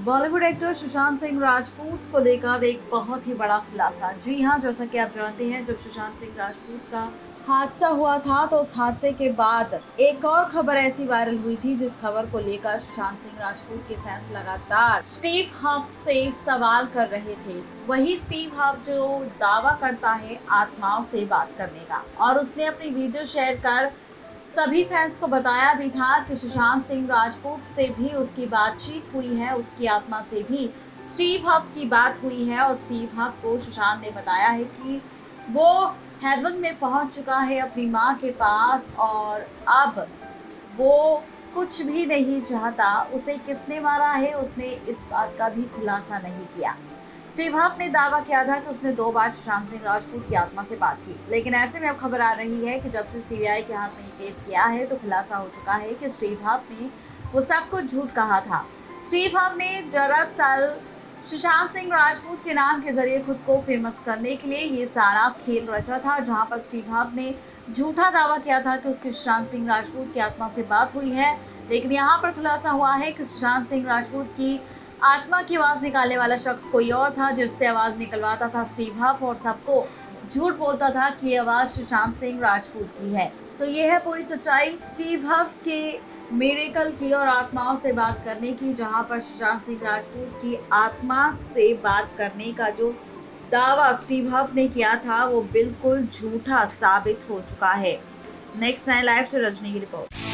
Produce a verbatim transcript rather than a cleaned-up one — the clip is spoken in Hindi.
बॉलीवुड एक्टर सुशांत सिंह राजपूत को लेकर एक बहुत ही बड़ा खुलासा। जी हां, जैसा कि आप जानते हैं, जब सुशांत सिंह राजपूत का हादसा हुआ था तो उस हादसे के बाद एक और खबर ऐसी वायरल हुई थी, जिस खबर को लेकर सुशांत सिंह राजपूत के फैंस लगातार स्टीव हफ से सवाल कर रहे थे। वही स्टीव हफ जो दावा करता है आत्माओं से बात करने का, और उसने अपनी वीडियो शेयर कर सभी फैंस को बताया भी था कि सुशांत सिंह राजपूत से भी उसकी बातचीत हुई है, उसकी आत्मा से भी स्टीव हफ की बात हुई है। और स्टीव हफ को सुशांत ने बताया है कि वो हेवन में पहुंच चुका है अपनी मां के पास, और अब वो कुछ भी नहीं चाहता। उसे किसने मारा है, उसने इस बात का भी खुलासा नहीं किया। स्टीव हफ ने दावा किया था कि उसने दो बार सुशांत सिंह राजपूत की आत्मा से बात की, लेकिन ऐसे में अब खबर आ रही है कि जब से सीबीआई के हाथ में ये केस गया है तो खुलासा हो चुका है कि स्टीव हफ ने वो सब कुछ झूठ कहा था। स्टीव हफ ने दरअसल सुशांत सिंह राजपूत के नाम के जरिए खुद को फेमस करने के लिए ये सारा खेल रचा था, जहां पर स्टीव हफ ने झूठा दावा किया था कि उसकी सुशांत सिंह राजपूत की आत्मा से बात हुई है। लेकिन यहाँ पर खुलासा हुआ है कि सुशांत सिंह राजपूत की आत्मा की आवाज निकालने वाला शख्स कोई और था, जिससे आवाज निकलवाता था स्टीव हफ, और सबको झूठ बोलता था कि ये आवाज सुशांत सिंह राजपूत की है। तो ये है पूरी सच्चाई स्टीव हफ के मिरेकल की और आत्माओं से बात करने की, जहां पर सुशांत सिंह राजपूत की आत्मा से बात करने का जो दावा स्टीव हफ ने किया था वो बिल्कुल झूठा साबित हो चुका है। नेक्स्ट नाइन लाइव से रजनी की रिपोर्ट।